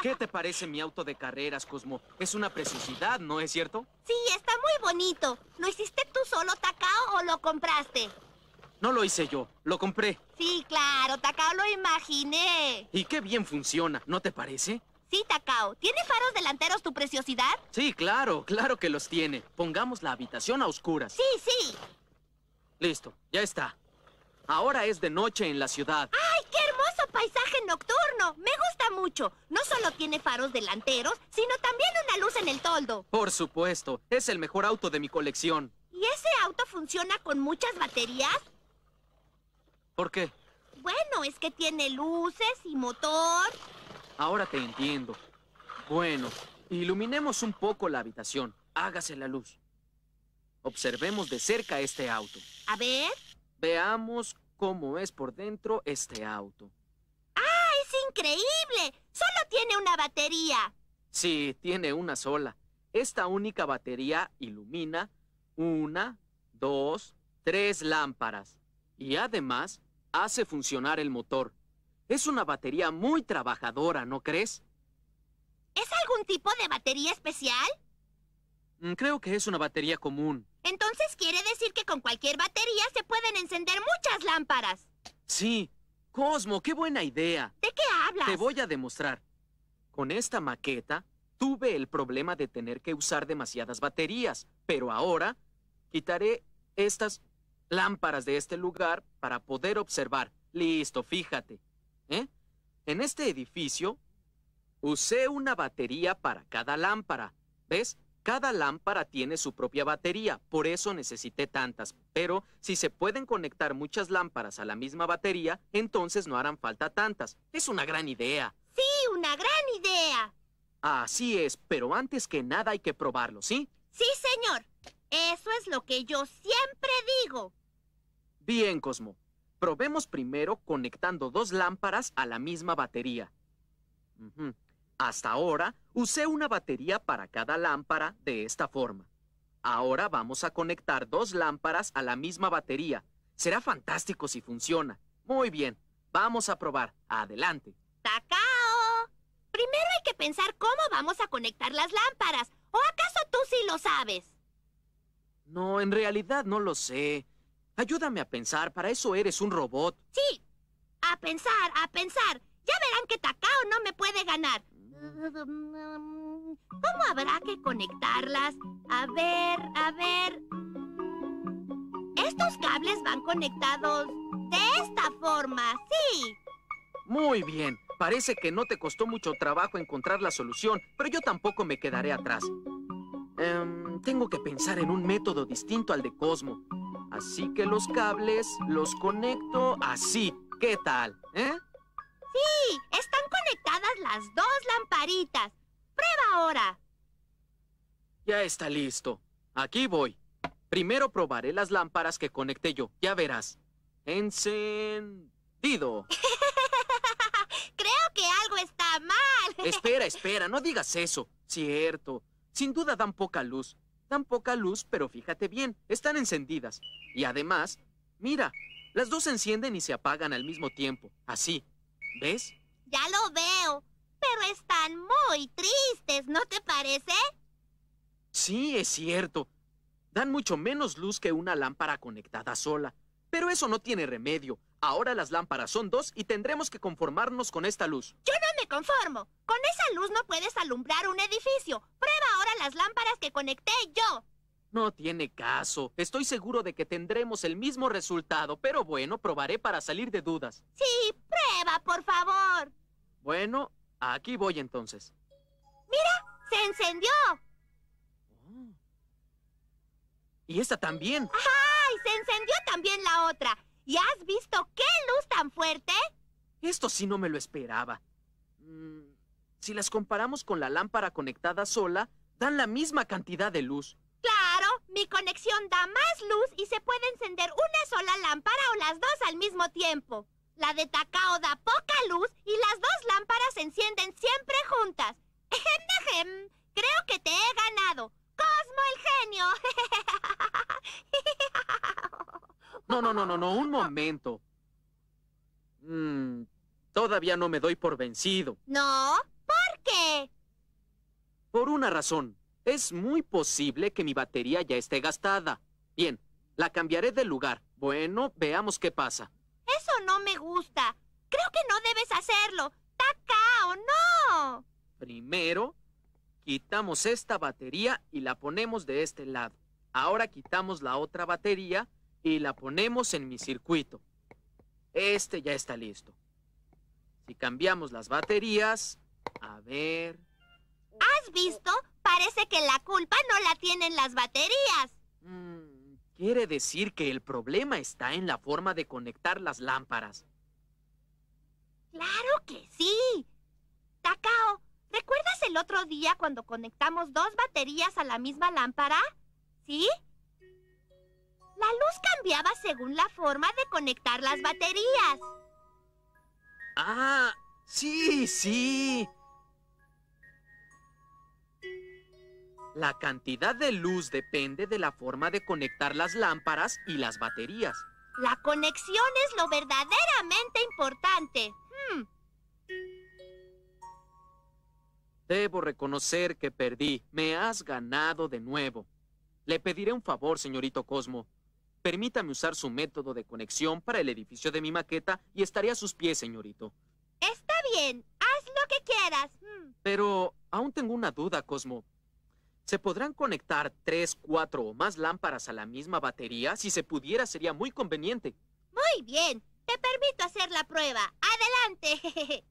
¿Qué te parece mi auto de carreras, Cosmo? Es una preciosidad, ¿no es cierto? Sí, está muy bonito. ¿Lo hiciste tú solo, Takao, o lo compraste? No lo hice yo, lo compré. Sí, claro, Takao, lo imaginé. Y qué bien funciona, ¿no te parece? Sí, Takao. ¿Tiene faros delanteros tu preciosidad? Sí, claro, claro que los tiene. Pongamos la habitación a oscuras. Sí, sí. Listo, ya está. Ahora es de noche en la ciudad. ¡Ay, qué hermoso paisaje nocturno! Me gusta mucho. No solo tiene faros delanteros, sino también una luz en el toldo. Por supuesto, es el mejor auto de mi colección. ¿Y ese auto funciona con muchas baterías? ¿Por qué? Bueno, es que tiene luces y motor. Ahora te entiendo. Bueno, iluminemos un poco la habitación. Hágase la luz. Observemos de cerca este auto. A ver. Veamos cómo es por dentro este auto. ¡Ah, es increíble! Solo tiene una batería. Sí, tiene una sola. Esta única batería ilumina 1, 2, 3 lámparas. Y además, hace funcionar el motor. Es una batería muy trabajadora, ¿no crees? ¿Es algún tipo de batería especial? Creo que es una batería común. Entonces quiere decir que con cualquier batería se pueden encender muchas lámparas. Sí. Cosmo, qué buena idea. ¿De qué hablas? Te voy a demostrar. Con esta maqueta, tuve el problema de tener que usar demasiadas baterías, pero ahora quitaré estas lámparas de este lugar para poder observar. Listo, fíjate. En este edificio, usé una batería para cada lámpara. ¿Ves? Cada lámpara tiene su propia batería, por eso necesité tantas. Pero si se pueden conectar muchas lámparas a la misma batería, entonces no harán falta tantas. Es una gran idea. Sí, una gran idea. Así es, pero antes que nada hay que probarlo, ¿sí? Sí, señor. Eso es lo que yo siempre digo. Bien, Cosmo. Probemos primero conectando 2 lámparas a la misma batería. Hasta ahora, usé una batería para cada lámpara de esta forma. Ahora vamos a conectar 2 lámparas a la misma batería. Será fantástico si funciona. Muy bien, vamos a probar. Adelante. ¡Takao! Primero hay que pensar cómo vamos a conectar las lámparas. ¿O acaso tú sí lo sabes? No, en realidad no lo sé. Ayúdame a pensar, para eso eres un robot. Sí, a pensar, a pensar. Ya verán que Takao no me puede ganar. ¿Cómo habrá que conectarlas? A ver. Estos cables van conectados de esta forma, sí. Muy bien. Parece que no te costó mucho trabajo encontrar la solución, pero yo tampoco me quedaré atrás. Tengo que pensar en un método distinto al de Cosmo. Así que los cables los conecto así. ¿Qué tal? Sí, están conectadas las 2 lamparitas. Prueba ahora. Ya está listo. Aquí voy. Primero probaré las lámparas que conecté yo. Ya verás. Encendido. Creo que algo está mal. Espera, no digas eso. Cierto. Sin duda dan poca luz. Dan poca luz, pero fíjate bien, están encendidas. Y además, mira, las 2 se encienden y se apagan al mismo tiempo. Así. ¿Ves? Ya lo veo. Pero están muy tristes, ¿no te parece? Sí, es cierto. Dan mucho menos luz que una lámpara conectada sola. Pero eso no tiene remedio. Ahora las lámparas son 2 y tendremos que conformarnos con esta luz. Yo no me conformo. Con esa luz no puedes alumbrar un edificio. Prueba ahora las lámparas que conecté yo. No tiene caso. Estoy seguro de que tendremos el mismo resultado, pero bueno, probaré para salir de dudas. Sí, prueba, por favor. Bueno, aquí voy entonces. Mira, se encendió. Oh. Y esta también. ¡Ay! Se encendió también la otra. ¿Y has visto qué luz tan fuerte? Esto sí no me lo esperaba. Si las comparamos con la lámpara conectada sola, dan la misma cantidad de luz. Claro, mi conexión da más luz y se puede encender una sola lámpara o las 2 al mismo tiempo. La de Takao da poca luz y las 2 lámparas se encienden siempre juntas. Creo que te he ganado. ¡Cosmo el genio! No, un momento. Todavía no me doy por vencido. ¿No? ¿Por qué? Por una razón. Es muy posible que mi batería ya esté gastada. Bien, la cambiaré de lugar. Bueno, veamos qué pasa. Eso no me gusta. Creo que no debes hacerlo. ¡Takao, no! Primero, quitamos esta batería y la ponemos de este lado. Ahora quitamos la otra batería y la ponemos en mi circuito. Este ya está listo. Si cambiamos las baterías, a ver... ¿Has visto? Parece que la culpa no la tienen las baterías. Quiere decir que el problema está en la forma de conectar las lámparas. ¡Claro que sí! Takao, ¿recuerdas el otro día cuando conectamos dos baterías a la misma lámpara? ¿Sí? La luz cambiaba según la forma de conectar las baterías. ¡Ah! ¡Sí, sí! La cantidad de luz depende de la forma de conectar las lámparas y las baterías. La conexión es lo verdaderamente importante. Debo reconocer que perdí. Me has ganado de nuevo. Le pediré un favor, señorito Cosmo. Permítame usar su método de conexión para el edificio de mi maqueta y estaré a sus pies, señorito. Está bien, haz lo que quieras. Pero aún tengo una duda, Cosmo. ¿Se podrán conectar 3, 4 o más lámparas a la misma batería? Si se pudiera, sería muy conveniente. Muy bien, te permito hacer la prueba. ¡Adelante!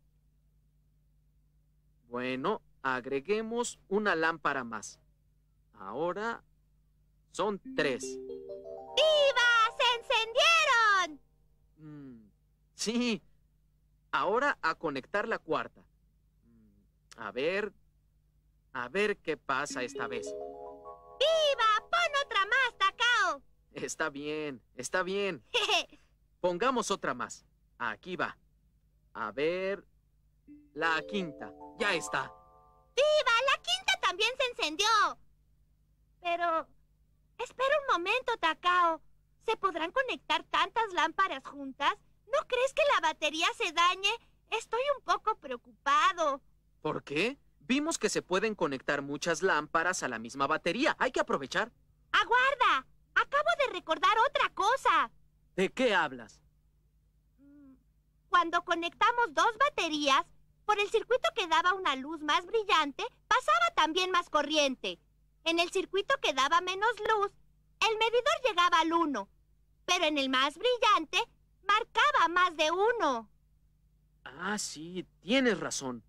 Bueno, agreguemos una lámpara más. Ahora son 3. ¡Viva! ¡Se encendieron! Sí. Ahora a conectar la cuarta. A ver qué pasa esta vez. ¡Viva! ¡Pon otra más, Takao! Está bien, está bien. Pongamos otra más. Aquí va. A ver... La quinta. Ya está. ¡Viva! ¡La quinta también se encendió! Pero... espera un momento, Takao. ¿Se podrán conectar tantas lámparas juntas? ¿No crees que la batería se dañe? Estoy un poco preocupado. ¿Por qué? Vimos que se pueden conectar muchas lámparas a la misma batería. Hay que aprovechar. ¡Aguarda! Acabo de recordar otra cosa. ¿De qué hablas? Cuando conectamos dos baterías, por el circuito que daba una luz más brillante, pasaba también más corriente. En el circuito que daba menos luz, el medidor llegaba al 1. Pero en el más brillante, marcaba más de 1. Ah, sí, tienes razón.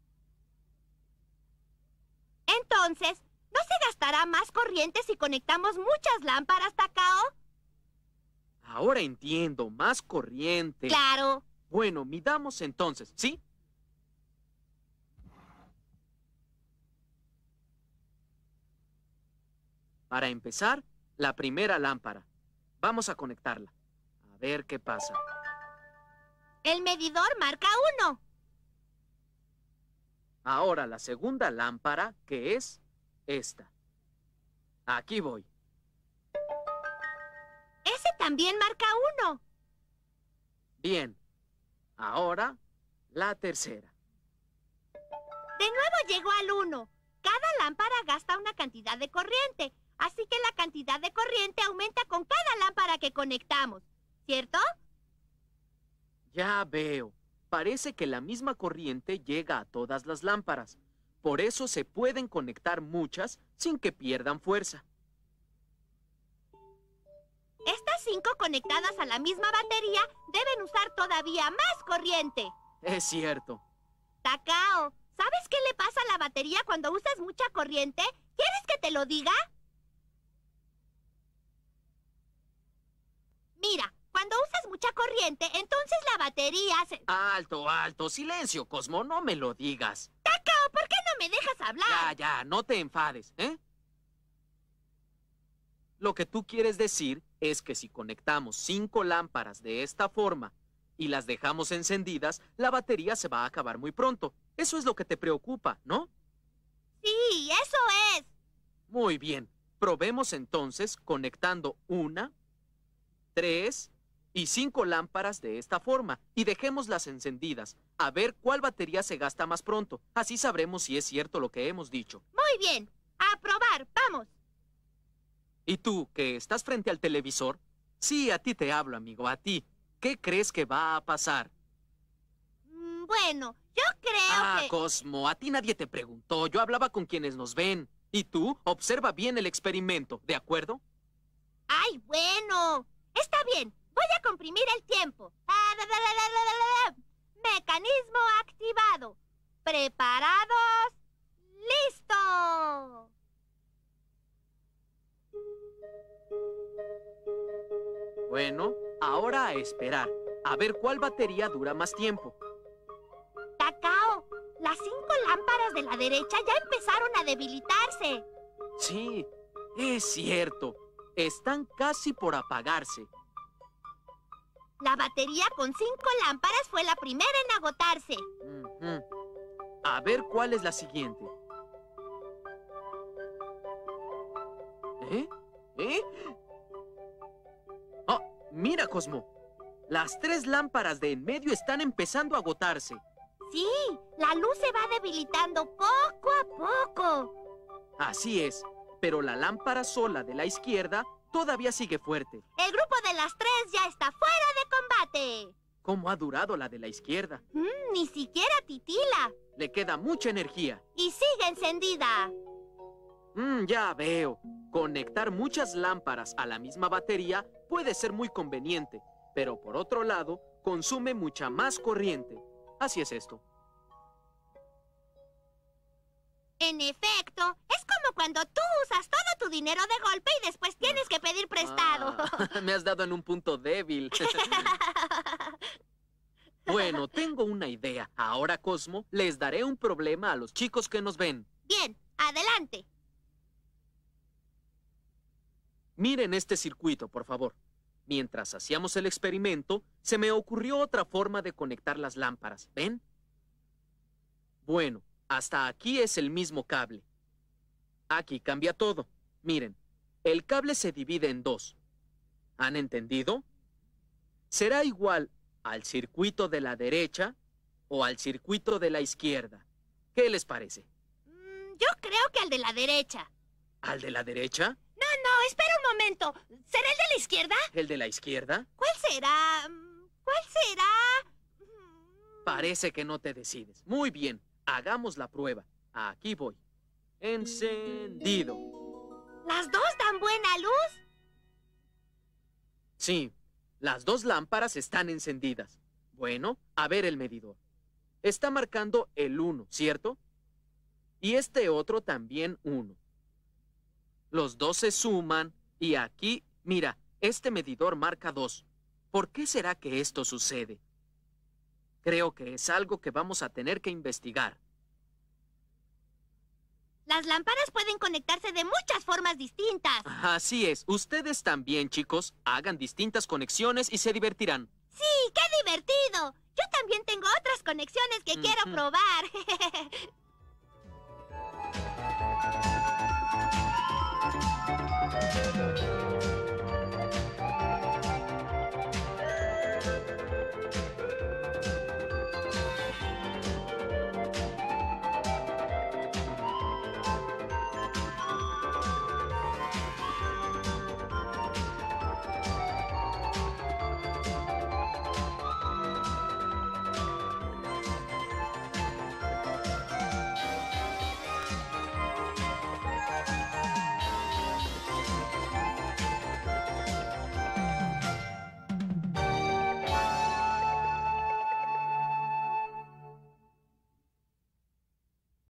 Entonces, ¿no se gastará más corriente si conectamos muchas lámparas, Takao? Ahora entiendo, más corriente. Claro. Bueno, midamos entonces, ¿sí? Para empezar, la primera lámpara. Vamos a conectarla. A ver qué pasa. El medidor marca 1. Ahora la segunda lámpara, que es esta. Aquí voy. Ese también marca 1. Bien. Ahora, la tercera. De nuevo llegó al 1. Cada lámpara gasta una cantidad de corriente, así que la cantidad de corriente aumenta con cada lámpara que conectamos, ¿cierto? Ya veo. Parece que la misma corriente llega a todas las lámparas. Por eso se pueden conectar muchas sin que pierdan fuerza. Estas 5 conectadas a la misma batería deben usar todavía más corriente. Es cierto. Takao, ¿sabes qué le pasa a la batería cuando usas mucha corriente? ¿Quieres que te lo diga? Mira, cuando usas mucha corriente, entonces la batería se... Alto, alto. Silencio, Cosmo. No me lo digas. Takao, ¿por qué no me dejas hablar? Ya, no te enfades, ¿eh? Lo que tú quieres decir es que si conectamos 5 lámparas de esta forma y las dejamos encendidas, la batería se va a acabar muy pronto. Eso es lo que te preocupa, ¿no? Sí, eso es. Muy bien. Probemos entonces conectando 1, 3 y 5 lámparas de esta forma y dejémoslas encendidas. a ver cuál batería se gasta más pronto. Así sabremos si es cierto lo que hemos dicho. Muy bien. A probar. Vamos. ¿Y tú, que estás frente al televisor? Sí, a ti te hablo, amigo, a ti. ¿Qué crees que va a pasar? Bueno, yo creo que... Cosmo, a ti nadie te preguntó. Yo hablaba con quienes nos ven. Y tú, observa bien el experimento, ¿de acuerdo? ¡Ay, bueno! Está bien. Voy a comprimir el tiempo. Mecanismo activado. ¿Preparados? ¡Listo! Bueno, ahora a esperar. A ver cuál batería dura más tiempo. Takao, las 5 lámparas de la derecha ya empezaron a debilitarse. Sí, es cierto. Están casi por apagarse. La batería con 5 lámparas fue la primera en agotarse. A ver cuál es la siguiente. ¿Eh? Oh, mira, Cosmo. Las 3 lámparas de en medio están empezando a agotarse. Sí, la luz se va debilitando poco a poco. Así es, pero la lámpara sola de la izquierda todavía sigue fuerte. El grupo de las 3 ya está fuera de combate. ¿Cómo ha durado la de la izquierda? Ni siquiera titila. Le queda mucha energía. Y sigue encendida. Ya veo. Conectar muchas lámparas a la misma batería puede ser muy conveniente, pero por otro lado, consume mucha más corriente. Así es esto. En efecto, es como cuando tú usas todo tu dinero de golpe y después tienes que pedir prestado. Me has dado en un punto débil. Bueno, tengo una idea. Ahora, Cosmo, les daré un problema a los chicos que nos ven. Bien, adelante. Miren este circuito, por favor. Mientras hacíamos el experimento, se me ocurrió otra forma de conectar las lámparas. ¿Ven? Bueno, hasta aquí es el mismo cable. Aquí cambia todo. Miren, el cable se divide en 2. ¿Han entendido? Será igual al circuito de la derecha o al circuito de la izquierda. ¿Qué les parece? Yo creo que al de la derecha. ¿Al de la derecha? No, espera un momento. ¿Será el de la izquierda? ¿El de la izquierda? ¿Cuál será? ¿Cuál será? Parece que no te decides. Muy bien, hagamos la prueba. Aquí voy. Encendido. ¿Las 2 dan buena luz? Sí, las 2 lámparas están encendidas. Bueno, a ver el medidor. Está marcando el 1, ¿cierto? Y este otro también 1. Los 2 se suman y aquí, mira, este medidor marca 2. ¿Por qué será que esto sucede? Creo que es algo que vamos a tener que investigar. Las lámparas pueden conectarse de muchas formas distintas. Así es. Ustedes también, chicos, hagan distintas conexiones y se divertirán. Sí, qué divertido. Yo también tengo otras conexiones que quiero probar.